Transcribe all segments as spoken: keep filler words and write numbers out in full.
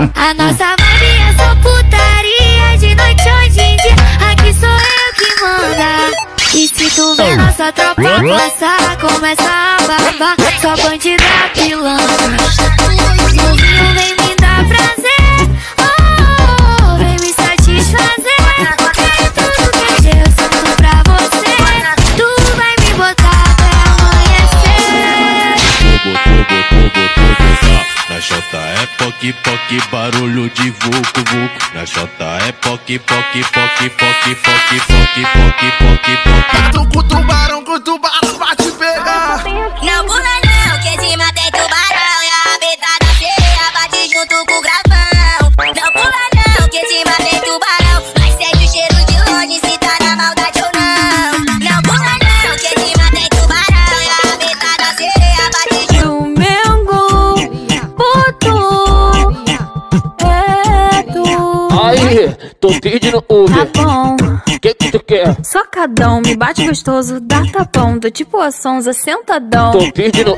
A nossa vibe é só putaria, de noite hoje em dia, aqui sou eu que manda. E se tu vê nossa tropa passar, começa a babar, só bandida pilantra. Novinho vem me dar prazer, oh, oh, oh, vem me satisfazer. Tudo que eu sinto pra você, tu vai me botar até amanhecer. Na Xota é poque, poque, barulho de vulco, vulco. Na Xota é poque, poque, poque, poque, poque, poque, poque, poque, poque. Tu com tubarão, com tubarão vai te pegar. Não pula não, que de cima tem tubarão. E a habitada cheia bate junto com o gravão. Não pula não, que de cima tem tubarão. Mas sente o cheiro de longe se tá na maldade ou não. Não pula não, que de cima tem tubarão. E a habitada cheia bate junto. Aí, tô pedindo Uber. Tá bom. Que que tu quer? Socadão, me bate gostoso, dá tapão. Tô tipo a Sonza, sentadão. Tô pedindo.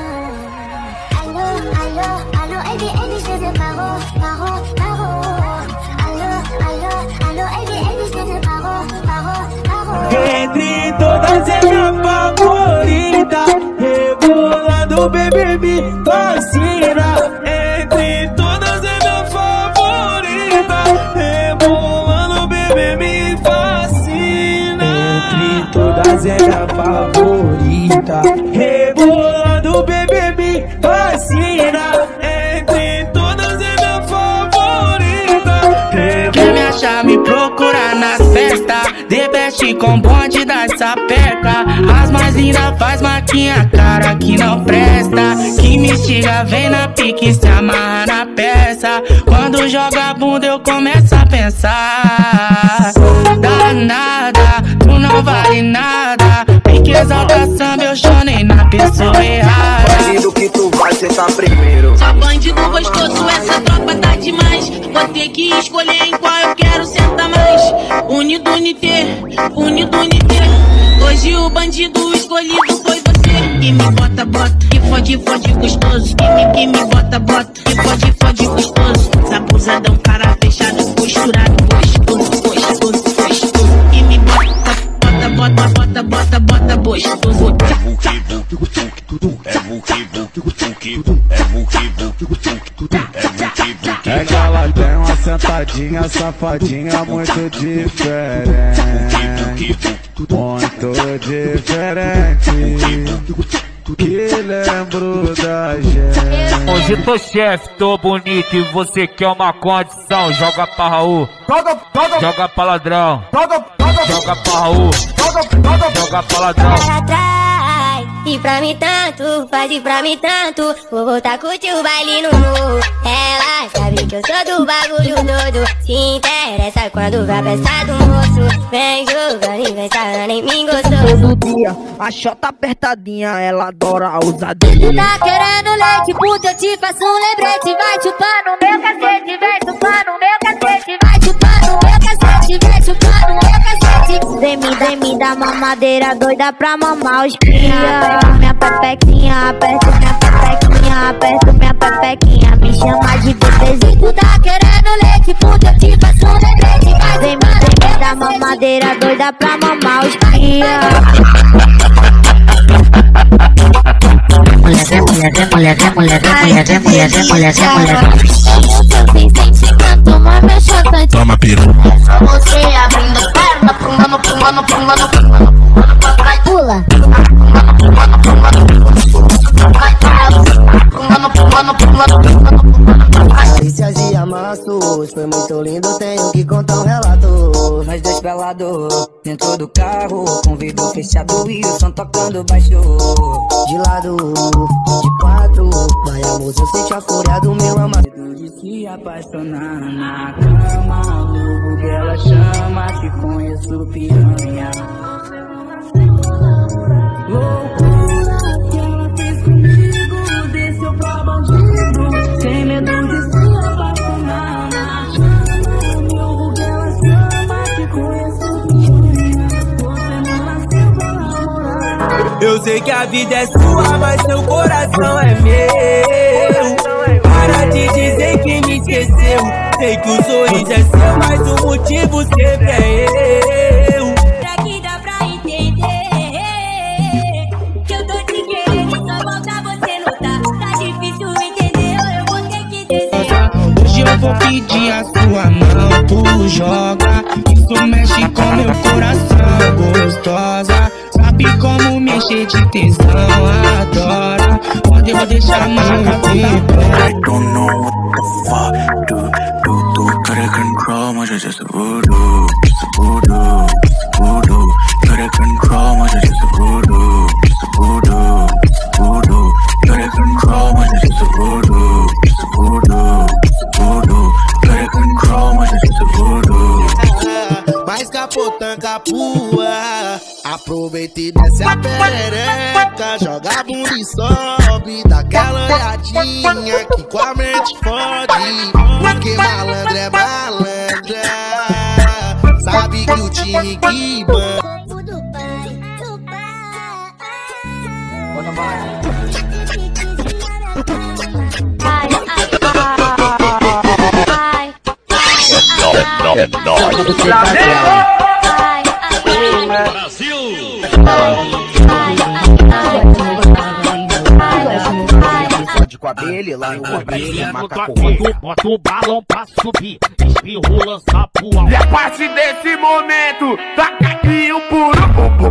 Entre todas é minha favorita, rebolando, bebê, me fascina. Entre todas é minha favorita, rebolando, bebê, me fascina. Entre todas é minha favorita, rebolando, bebê, me fascina. Entre todas é minha favorita. Quer me achar, me procurar nas festas, de best com bonde da sapeca. As mais lindas faz maquinha, cara que não presta. Que me instiga, vem na pique, se amarra na peça. Quando joga a bunda eu começo a pensar. Danada, tu não vale nada. Tem que exaltar samba, eu chorei na pessoa errada. Bandido que tu vai sentar primeiro. Só bandido gostoso, essa tropa tá demais. Vou ter que escolher em qual eu quero sentar mais. Unido, unité, unido, unité. Hoje o bandido escolhido foi você. Que me bota, bota, que fode, fode gostoso. Que me, que me bota, bota, que fode, fode gostoso. Sabusadão, cara fechado, posturado, gostoso, gostoso, gostoso. Que me bota, bota, bota, bota, bota, bota, gostoso. É vulque, vulque, vulque, é vulque, vulque, vulque, é vulque, vulque. É que ela tem uma sentadinha, safadinha muito diferente. Muito diferente, que lembro da gente. Hoje tô chefe, tô bonito e você quer uma condição. Joga pra Raul, joga pra ladrão, joga pra Raul, joga pra ladrão. E pra mim tanto, faz e pra mim tanto. Vou voltar a curtir o baile no morro. Ela sabe que eu sou do bagulho todo. Se interessa quando vai pensar do moço. Vem jogando e vem sarando em mim gostoso. Todo dia, a Xota apertadinha, ela adora usar dele. Tu tá querendo leite, puta, eu te faço um lembrete. Vai chupando meu cacete, vem chupando meu cacete. Vai chupando meu cacete, vem chupando meu cacete. Vem me, vem me dar mamadeira doida pra mamar os cria. Aperto minha pepequinha, aperto minha pepequinha, aperto minha pepequinha, me chama de bebezinho. Tu tá querendo leite, puta, eu te faço um lembrete. Vai Vem me, vem me dar mamadeira doida pra mamar os cria. Mulher, mulher, mulher, mulher, mulher, mulher, mulher, mulher. Toma peru. Você abrindo perna, pulando, pulando, pulando, pula. Carícias e amassos, foi muito lindo, tenho que contar um relato. Nós dois pelados, dentro do carro, com vidro fechado e o som tocando baixo. De lado, de quatro, vai amor, eu sente a fúria do meu amado. De se apaixonar na cama, louco que ela chama, te conheço piranha. Loucura que ela fez comigo, desceu pra bandido, sem medo de se apaixonar na cama, louco que ela chama, te conheço piranha. Você não nasceu pra namorar. Eu sei que a vida é sua, mas seu coração é meu. Para de dizer que me esqueceu. erro. Sei que o sorriso é seu, mas o motivo sempre é eu. Pra que dá pra entender que eu tô te querendo e só falta você notar. Tá difícil entender, eu vou ter que desejar. Hoje eu vou pedir a sua mão, tu joga. Isso mexe com meu coração, gostosa. Sabe como mexer de tesão, adora. Quando eu vou deixar marca viva. I don't know what the fuck do, do, do. Try to control, mas é just a voodoo, just a voodoo, just a voodoo. Try to control, mas é just a voodoo, just a voodoo, just a voodoo. Try to control, mas é just a voodoo, just a voodoo, just a voodoo. Try to control, mas é just a voodoo. Mais capotã capua, aproveita e desce a perereca, joga a bunda e sobe, dá aquela olhadinha que com a mente fode, porque malandro é malandra, sabe que o time que manda. É nóis. Brasil! Com a abelha, lá no abelha, macaco. Bota o balão pra subir, espirro, lança pro alto. E a partir desse momento, taca aqui o puro.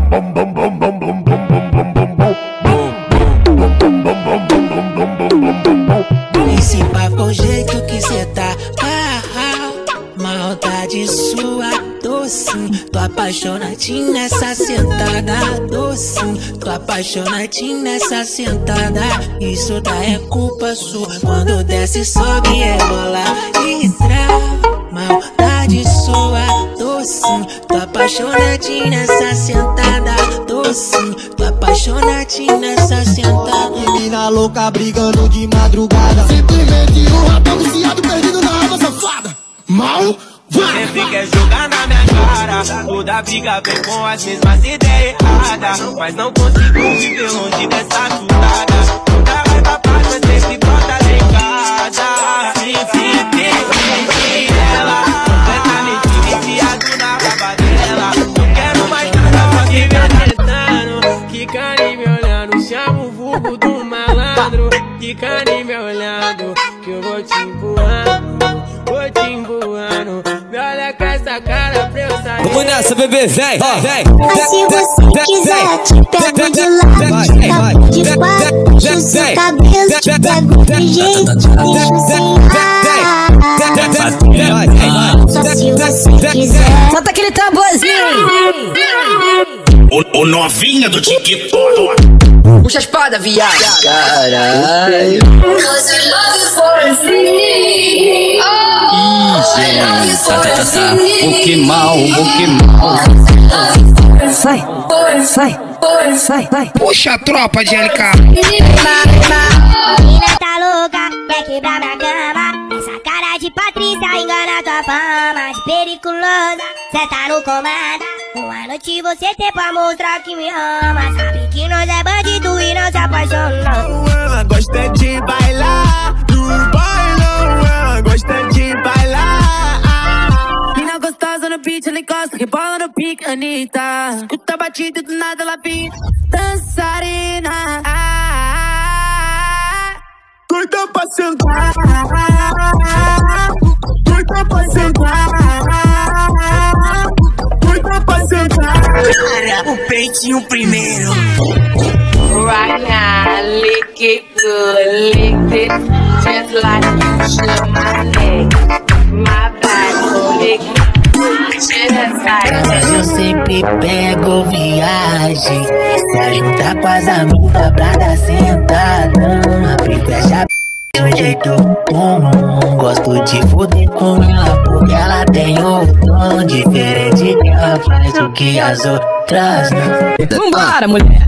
Esse papo é o jeito que cê tá. Ah, ah, maldade sua, docinho. Tô apaixonadinho nessa sentada, docinho. Tô apaixonadinho nessa sentada. Isso daí é culpa sua. Quando desce, sobe, é bola e trava. Maldade sua, docinho. Tô apaixonadinho nessa sentada, docinho. Tô apaixonadinho nessa sentada. Menina louca brigando de madrugada, simplesmente um rapaz viciado perdido na alma safada. Mal você fica jogar na minha cara, toda briga vem com as mesmas ideias erradas, mas não consigo viver longe dessa tutada. Nunca vai pra paz, mas sempre volta em casa. Simplesmente ela, completamente viciado na baba dela. Não quero mais nada, só que me tentando. Quica me olhando, chama o vulgo do malandro. Quica me olhando, que eu vou te empurrando, vou te empurrando. Me olha com essa cara pra eu sair. Vamos nessa, bebê, vem, vem. Se você quiser, te pego de lado, de quatro, puxo seu cabelo, te pego de jeito, deixo sem ar. Só se você quiser. Solta aquele tamborzinho. O, o novinha do TikTok. Puxa a espada, viado. Caralho. Ih, tá, tá, tá, tá. O que mal, o que mal. Sai, sai, sai, vai. Puxa a tropa de L K. Menina tá louca, quer quebrar minha cama. Essa cara de Patrícia engana tua fama de periculosa, cê tá no comando. Uma noite você tem pra mostrar que me ama. Sabe que nós é bandido e não se apaixonou. Ela gosta de bailar no bailão, ela gosta de bailar. Mina gostosa no beat, ela encosta, rebola no pique, Anitta. Escuta a batida e do nada ela vira dançarina. Doida pra sentar, doida pra sentar, doida pra sentar. O peitinho primeiro. Right now, lick it good, lick it just like you should my neck. My body, lick it just like Mas eu sempre pego viagem, se juntar com as amigas pra dar sentadão. Abre e fecha de um jeito comum. Gosto de fuder com ela porque ela tem um tom diferente. Ela faz o que as outras não. Vambora, mulher.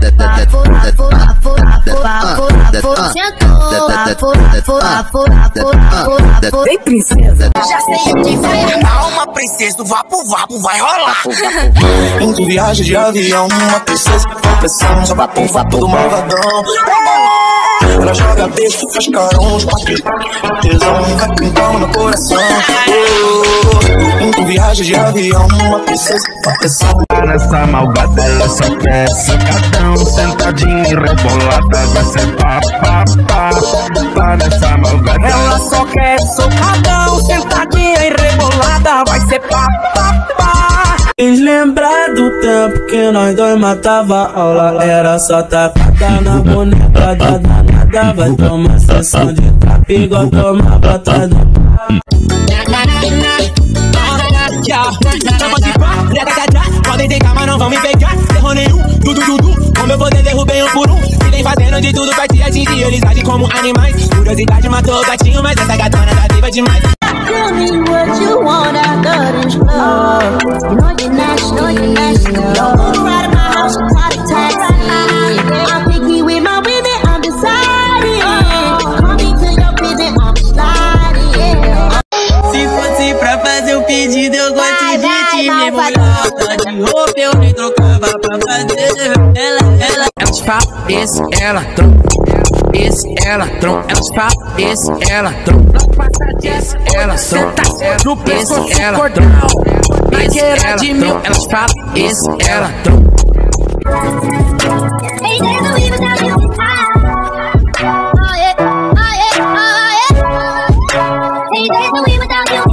Vem, princesa. Já sei que vai. Calma, princesa, do vapo vapo vai rolar. Em viagem de avião, uma princesa, uma pressão, só vapo vapo do malvadão. Ela joga beijo, faz carões, tesão vai pintando no coração. Um viagem de avião, uma princesa, uma pressão. Nessa malvada ela só quer sacadão, sentadinha e rebolada, vai ser pá, pá, pá, pá. Nessa malvada ela só quer socadão, sentadinha e rebolada, vai ser pá, pá, pá. Fiz lembrar do tempo que nós dois matava aula, era só tacada na boneca da danada. Vai tomar sessão de trap igual tomava atrás. Podem deitar, mas não vão me pegar. Errou nenhum, dudu, dudu. Com meu poder derrubei um por um. E vem fazendo de tudo pra te atingir. Eles agem como animais. Curiosidade matou o gatinho, mas essa gatona tá viva demais. Tell me what you want after this love. You know you're national, you're national. Don't move right in my house, you call it taxi. I'm picky with my women, I'm deciding. Call me to your prison, I'm sliding. Se fosse pra fazer um pedido, eu gosto de te mergulhar. Tá de roupa, eu nem trocava pra fazer. Ela, ela, elas falam, esse, ela, troca. Esse, ela, troca. Elas falam, esse, ela, troca. Esse, ela, troca. Esse, ela, troca. Esse, ela, troca. Elas falam, esse, ela, troca. Hey, there's no even down here. Oh yeah, oh yeah, oh yeah. Hey, there's no even down here.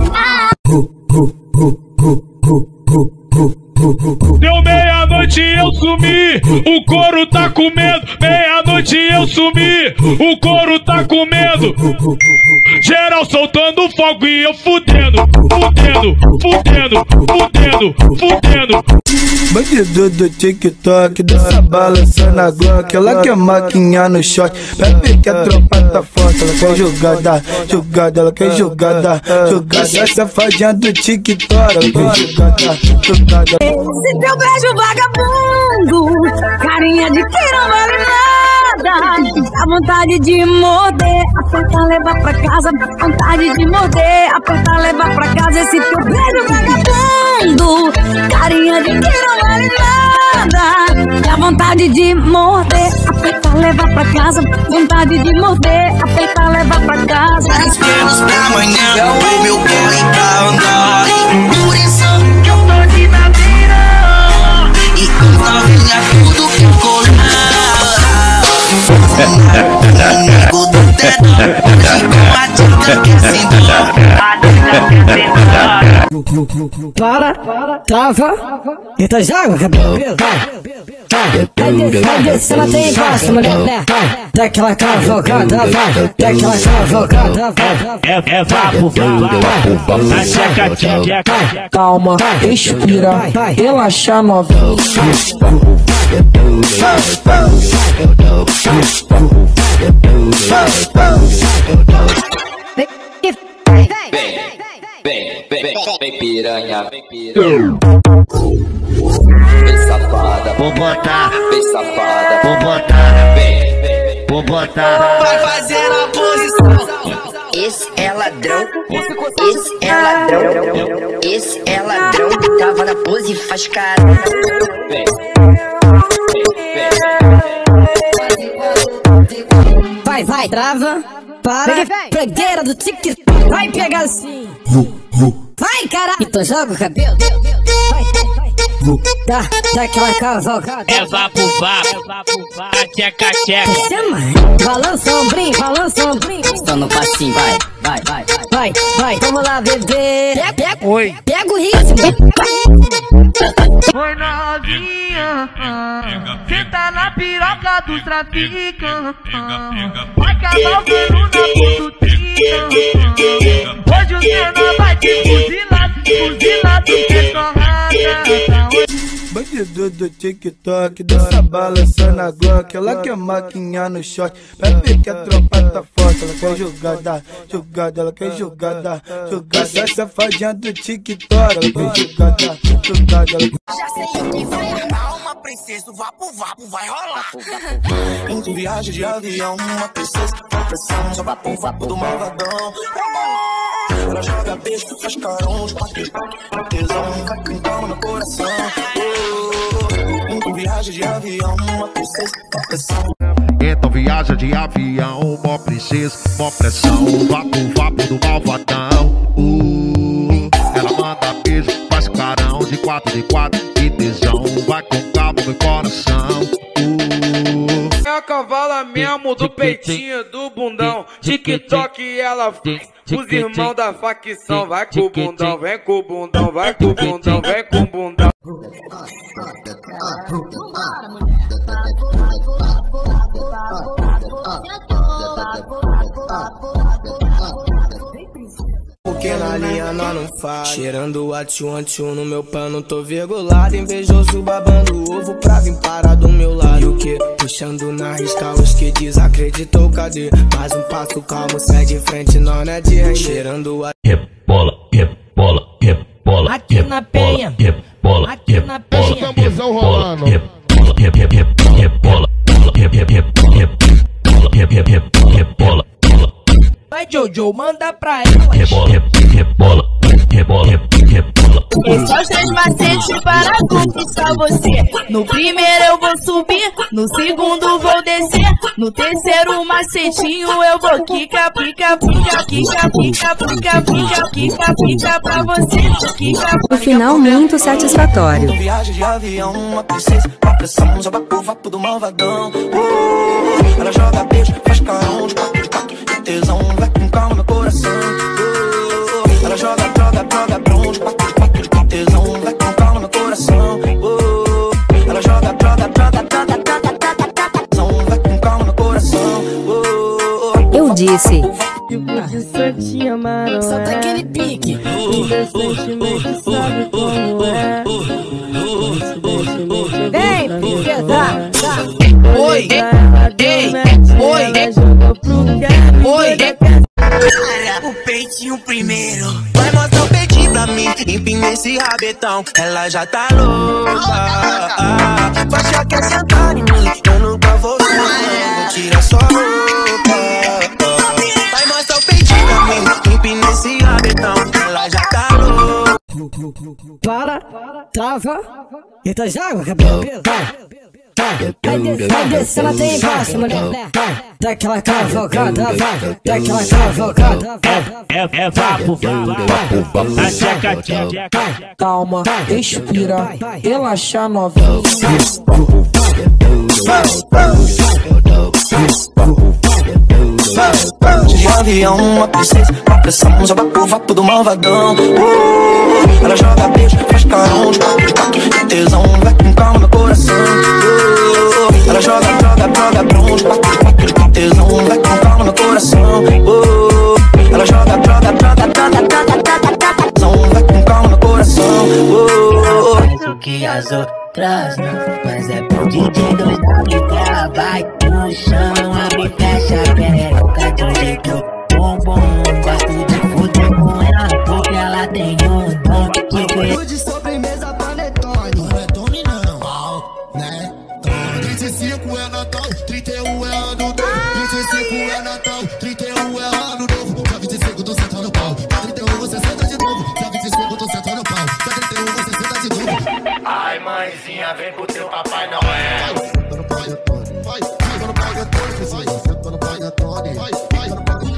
Deu meia-noite eu sumi, o couro tá com medo. Meia-noite eu sumi, o couro tá com medo. Geral soltando fogo e eu fudendo, fudendo, fudendo, fudendo, fudendo. Bandido do TikTok, dança balançando a Glock. Ela quer maquinha no shot, bebe que a tropa tá forte. Ela quer jogada, jogada, ela quer jogada, jogada. Safadinha do TikTok, ela quer jogada, jogada. Se teu beijo vagabundo, carinha de quem não vale nada. Dá vontade de morder, apertar, levar pra casa. Dá vontade de morder, apertar, levar pra casa. Esse teu beijo vagabundo, carinha de quem não vale nada. Dá vontade de morder, apertar, levar pra casa. Vontade de morder, apertar, levar pra casa. Dez quilos pra amanhã, o meu corre pra andar. Por isso que eu tô de nadeira. E as novinhas tudo que eu colar. Amigo do teto, hoje com a dica que se Para, trava, entra já, cabelo, vai, vai, vai descendo até embaixo, mulher, dá aquela cavalgada, vai, dá aquela cavalgada, vai. É, é vapo, vapo, na checa, checa. Calma, respira, relaxa novinho. Vem, vem, vem, vem piranha, vem piranha. Vem safada, vou botar. Vem safada, vou botar. Vem, vem, vou botar. Vai fazer a posição. Esse é ladrão, esse é ladrão, esse é ladrão. Tava na pose e faz cara. Vem, vai, vai, trava, para, fregueira do TikTok, vai pegar assim. Vai, cara! Então joga o cabelo. Vai, vai. Dá, dá aquela cavalgada. É vapo, vapo, é vapo, vapo, tcheca, tcheca. Chama, balança o ombrinho, balança o ombrinho. Estou no passinho, vai, vai, vai, vai. Vai, vai, vamos lá, bebê. Pega, pega, oi. Pega o ritmo. Foi novinha, senta na piroca dos traficantes. Vai cavalgando na pututinha. Hoje o cena vai te fuzilar, fuzilar, tu quer torrada. Bandido do TikTok, dança balançando a Glock. Ela quer maquinha no shot, bebe que a tropa tá forte. Ela quer jogada, jogada, ela quer jogada, jogada. Safadinha do TikTok, ela quer jogada, jogada. Já sei o que vai armar uma princesa, o vapo, vapo vai rolar. Em viagem de avião, uma princesa com pressão, só vapo, vapo do malvadão. Ela joga beijo, faz carões, tesão vai pintando no coração. Em viagem de avião, uma princesa com pressão. Então viaja de avião, mó princesa, mó pressão. Vapo, vapo do malvadão. Uh, ela manda beijo, faz carão. De quatro, de quatro, que tesão. Vai com calma, meu coração. Uh, é a cavala mesmo do peitinho do bundão. TikTok ela faz os irmãos da facção. Vai com o bundão, vem com o bundão, vai com o bundão, vem com o bundão. Porque na linha nós não faz. Cheirando o atchum atchum no meu pano, tô virgulado. Invejoso babando ovo pra vir parar do meu lado. E o que? Puxando na risca os que desacreditou, cadê? Mais um passo calmo, sai de frente, não é de render. Cheirando o rebola, rebola, rebola. Aqui na penha, rebola, aqui na penha. Rebola, rebola, rebola, rebola, rebola. Vai, Jojo, manda pra ela. Rebola, rebola, rebola, rebola. Esses são os três macetes para conquistar você. No primeiro eu vou subir, no segundo vou descer, no terceiro macetinho eu vou quica, pica, pica, quica, pica, pica, pica, quica, pica pra você. Quica, no final, muito satisfatório. Viagem de avião, uma princesa, uma pressão, joga pro vapo do malvadão. Uh, ela joga beijo, faz carão de quatro, de quatro, de tesão. Vai com calma no coração. Uh, ela joga, joga, joga brão de quatro, de quatro, de tesão. Vai com calma no coração. Uh, ela joga, joga, joga, joga, joga, joga, joga. Vai com calma no coração. Uh, eu disse. Solta aquele pique. Vem, piqueta. Oi, ei, oi, oi. O peitinho primeiro. Vai mostrar o peitinho pra mim. Empina esse rabetão. Ela já tá louca. Vai achar que é sentar em mim. Eu nunca vou ver. Vou tirar sua roupa. Vai mostrar o peitinho pra mim. Empina esse rabetão. Ela já tá louca. Para, trava. Eita, já, cabelo. Vai, vai descer, ela tem embaixo, mulher. Vai, dá aquela cavalgada, vai, dá aquela cavalgada, vai. É, é vapo, vapo, vapo, a tcheca, tcheca. Calma, respira, relaxa novinha. De avião, uma princesa, uma pressão, joga pro vapo do malvadão. Uh, ela joga beijo, faz carão de quatro, de quatro, de tesão. Vai com calma no coração. Uh, ela joga, joga, joga brão de quatro, de quatro, de tesão. Vai com calma no coração. Uh, ela joga, joga, joga, joga, joga, joga, joga. Vai com calma no coração. Uh, faz o que as outras não, mas é pro D J dois W que ela vai no chão, abre e fecha a perereca de um jeito bom, bom. Gosto de fuder com ela porque ela tem um dom de conhecer. De sobremesa panetone. Panetone não, né? trinta e cinco é Natal, trinta e um é ano novo. trinta e cinco é Natal, trinta e um é ano novo. Dia vinte e cinco tô sentando no pau. Dia trinta e um você senta de novo. Dia vinte e cinco tô sentando no pau. Dia trinta e um você senta de novo. Ai, mãezinha, vem pro teu Papai Noel. Senta no panetone, vai, senta no panetone, vai, senta no panetone, vai, vai no panetone.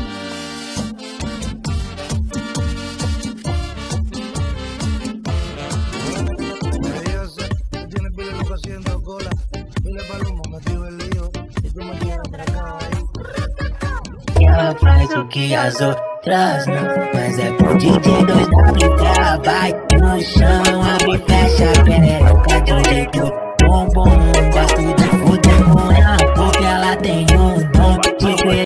Ela faz o que as outras não, mas é pro D J dois W que ela vai no chão, abre e fecha a perereca de um jeito bom, bom. Gosto de fuder com ela porque ela tem um dom de conhecer.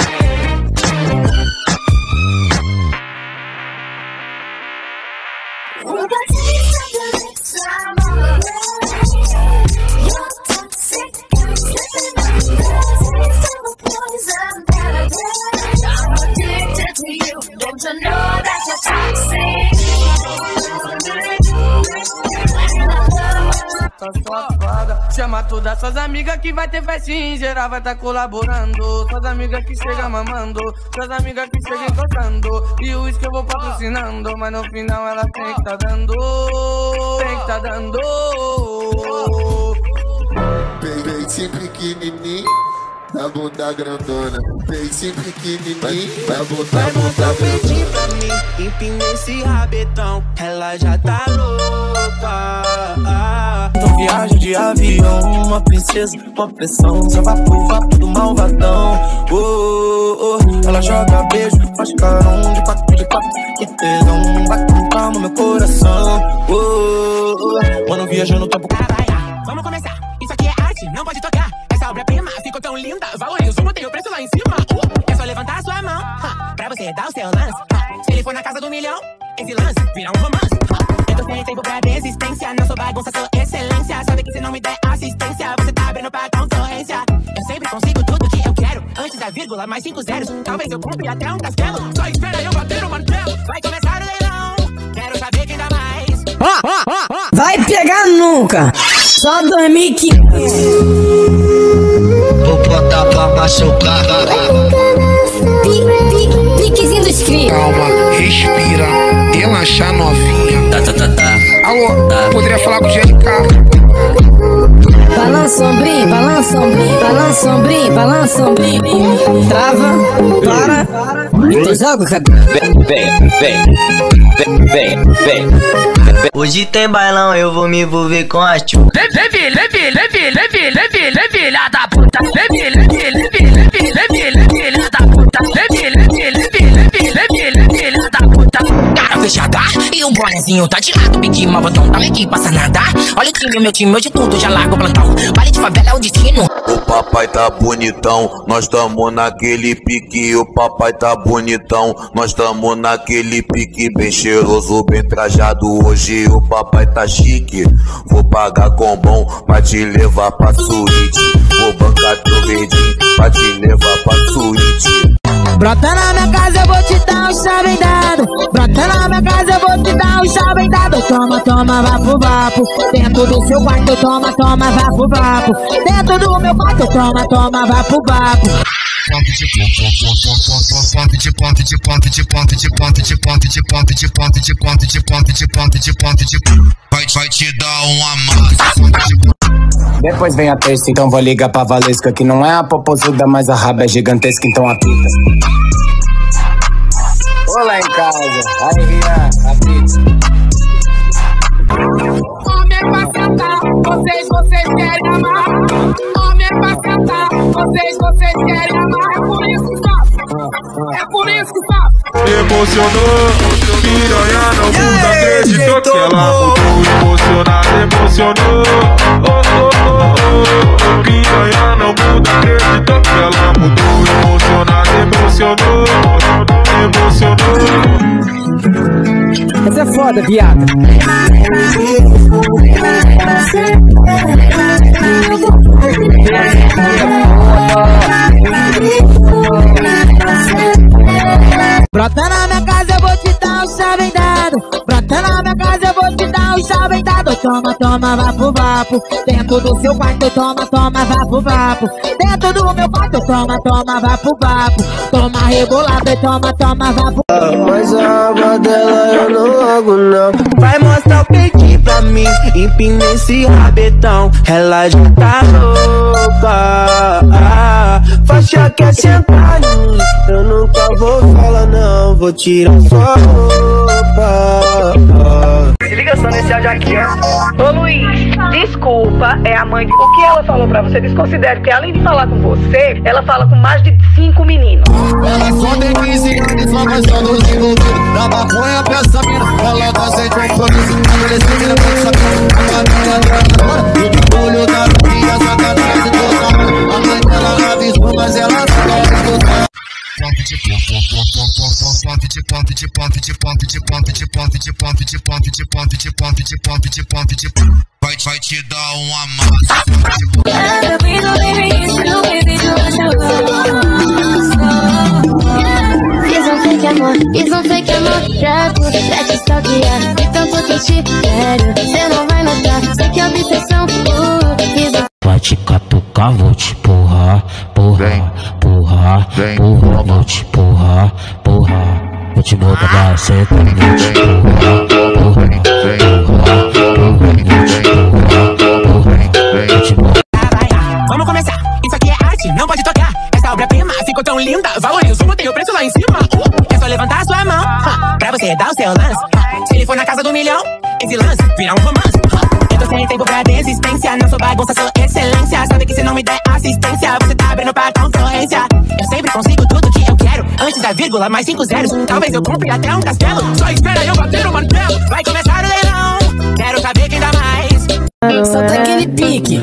Chama todas suas amigas que vai ter festinha, em geral vai tá colaborando. Suas amigas que chegam mamando, suas amigas que chegam encostando. E o uísque eu vou patrocinando, mas no final ela tem que tá dando, tem que tá dando. Peitei pequenininho, na bunda grandona. Face pequenininho, na bunda, vai bunda mostrar o grandona. peitinho pra mim, empina esse rabetão, ela já tá louca. Ah, então viagem de avião, uma princesa, uma pressão, só vapo, vapo do malvadão. Oh, oh, oh, ela joga beijo, faz carão de quatro, de quatro, que tesão, vai com calma no meu coração. Oh, oh, oh, quando viaja no tempo. Vamos começar, isso aqui é arte, não pode tocar. Essa obra-prima ficou tão linda, valoriza o botei o preço lá em cima. Uh, é só levantar a sua mão, uh, pra você dar o seu lance. Uh, se ele for na casa do milhão, esse lance vira um romance. Uh, eu tô sem tempo pra desistência, não sou bagunça, sou excelência. Sabe que se não me der assistência, você tá abrindo pra concorrência. Eu sempre consigo tudo que eu quero, antes da vírgula, mais cinco zeros. Talvez eu compre até um castelo, só espera eu bater o martelo. Vai começar o leilão, quero saber quem dá mais. Vai pegar nunca, só dois mil e quinhentos. Vou botar pra machucar. Piquezinho dos crios. Calma, respira, relaxa novinha. Tá, tá, tá, tá. Alô, tá. Poderia falar com o G L K? Balança ombrinho, balança ombrinho, balança ombrinho, balança ombrinho. Trava, para, então joga o cabelo. Vem, vem, vem, vem, vem. Hoje tem bailão, eu vou me envolver com a tchu. Leve, leve, leve, leve, leve, leve, filha da puta. Leve, leve, leve, leve, leve, leve, filha da puta. Leve, leve, leve, leve, leve, leve, filha da puta. Cara fechada e o bonezinho tá de lado. Pedi uma botão, tá aqui, passa nada. Olha o time, meu time, hoje tudo já largo o plantão. Vale de favela é o destino. O papai tá bonitão, nós tamo naquele pique. O papai tá bonitão, nós tamo naquele pique. Bem cheiroso, bem trajado. Hoje o papai tá chique. Vou pagar com bom pra te levar pra suíte. Vou bancar teu verdinho pra te levar pra suíte. Brota na minha casa, eu vou te dar um chave dado. Brota na minha casa, eu vou te dar um chave dado. Toma, toma, vapo, vapo. Dentro do seu quarto, toma, toma, vapo, vapo. Dentro do meu quarto, toma, toma, vapo, vapo. Ponto de ponto de ponto de ponto de ponto de ponto de ponto de ponto de ponto de ponto de ponto de ponto de ponto de vai vai te dar uma massa. Depois vem a terça, então vou ligar pra Valesca, que não é a popozuda, mas a raba é gigantesca, então apita. Olá em casa, aí Rian, apita. Homem é pra sentar, vocês, vocês querem amar. Homem é pra sentar, vocês, vocês querem amar. É por isso que só, é por isso que só. Emocionou, piranha não muda, acreditou que ela mudou. Emocionada, emocionou, oh, oh, oh, oh. Piranha não muda, acreditou que ela mudou. Emocionada, emocionou, emocionou. Essa é foda, viado. Brota na minha casa, eu vou te dar um chave dado. Brota na minha casa, eu vou te dar um chave dado. Toma, toma, vapo, vapo. Dentro do seu quarto, toma, toma, vapo, vapo. Dentro do meu quarto, toma, toma, vapo, vapo. Toma rebolado e toma, toma, vapo. Mas a aba dela eu não logo não. Vai mostrar o peitinho pra mim, empina esse rabetão, ela já tá louca. Ah, faixa quer sentar em mim, eu nunca vou falar não, vou tirar sua roupa. Se liga só nesse áudio aqui, ó. Ô Luiz, desculpa, é a mãe de... O que ela falou pra você, desconsidere, porque além de falar com você, ela fala com mais de cinco meninos. Ela só tem quinze anos, só vai só nos envolvidos. Na maconha pra essa mina, ela tá sem compromisso. Esse mina pra essa mina, a minha grana. E o olho da minha sacanagem total. A mãe dela avisou, mas ela não quer escutar. Ponto de ponto de ponto de ponto de ponto de ponto de ponto de ponto de ponto de ponto de ponto de ponto de ponto de vai vai te dar uma massa. Fiz um fake amor, fiz um fake amor pra você, pra te stalkear. De tanto que te quero, cê não vai notar. Sei que é obsessão, uh, fiz um... Vai te catucar, vou te porrar, porrar, porrar, porrar, vou te porrar, porrar. Vou te botar pra seta, vou te porrar, porrar, porrar, porrar, vou te porrar, porrar, vou te porrar. Vamos começar, isso aqui é arte, não pode tocar. você dá o seu lance. Se ele for na casa do milhão, esse lance vira um romance. Eu tô sem tempo pra desistência, não sou bagunça, sou excelência. Sabe que se não me der assistência, você tá abrindo pra concorrência. Eu sempre consigo tudo que eu quero, antes da vírgula, mais cinco zeros. Talvez eu compre até um castelo, só espera eu bater o martelo. Vai começar o leilão, quero saber quem dá mais. Só tá aquele pique.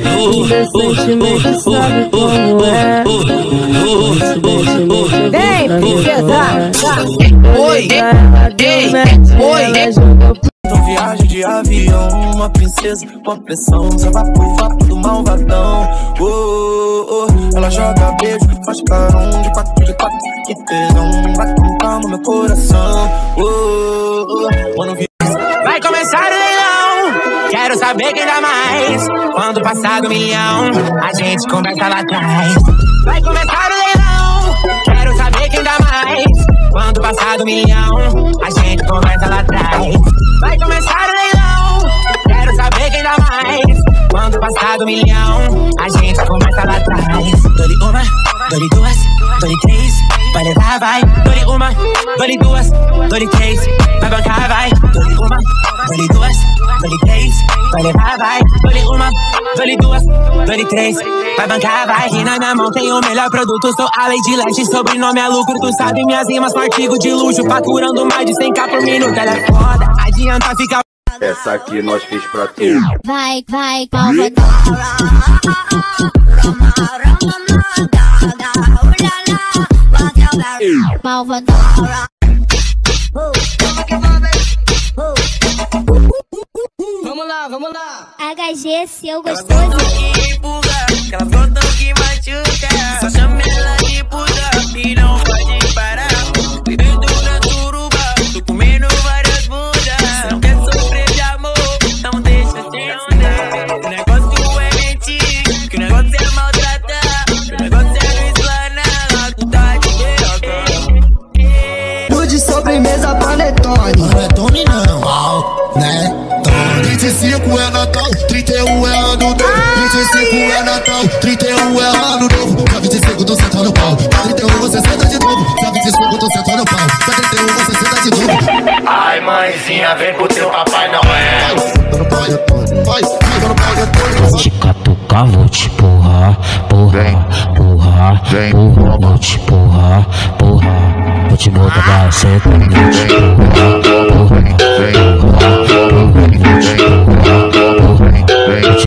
Vem, princesa. Oi, ei, oi. Então viagem de avião, uma princesa com a pressão, só vai pro vapo do malvadão. Oh, oh, oh. Ela joga beijo, faz carão de quatro de quatro, que tesão, vai com no meu coração. Oh, oh, oh. Vai começar o leilão, quero saber quem dá mais. Quando passar do milhão, a gente conversa lá atrás. Vai começar o leilão, quero saber quem dá mais. Quando passar do milhão, a gente conversa lá atrás. Vai começar o leilão, quero saber quem dá mais. Quando passar do milhão, a gente conversa lá atrás. Dou-lhe uma, dou-lhe duas, dou-lhe três, vai levar, vai. Dou-lhe uma, dou-lhe duas, dou-lhe três, vai bancar, vai. Dou-lhe uma, dou-lhe duas, dou-lhe três, vai levar, vai. Dou-lhe uma, dou-lhe duas, dou-lhe três, vai bancar, vai. E na minha mão tem o melhor produto, sou a Lady Leste, sobrenome é lucro. Tu sabe minhas rimas com artigo de luxo, faturando mais de cem k por minuto. Ela é foda, adianta ficar. Essa aqui nós fiz pra tu. Vai, vai, malvadão. Malvadão. Vamos lá, vamos lá. H G, seu gostoso. Aquela foto que machuca, só chama ela de puta e não pode parar. Dentro da suruba, tô comendo várias bundas. Se não quer sofrer de amor, não deixa de onda. O negócio é mentir, que o negócio é maltratar, que o negócio é não explanar, tu tá de piroca. De sobremesa panetone. Panetone não, mal, né? vinte e cinco é Natal, trinta e um é ano novo. vinte e cinco é Natal, trinta e um é ano novo. Dia vinte e cinco tô sentando no pau, dia trinta e um você senta de novo. Dia vinte e cinco tô sentando no pau, dia trinta e um você senta de novo. Ai mãezinha, vem pro teu Papai Noel. Te catucar, vou te porrar, porra, porra, porra, vou te porrar, porra. Vou te botar pra senta, vou te porrar, porra, porra, porra, vou te porrar, porra, vou te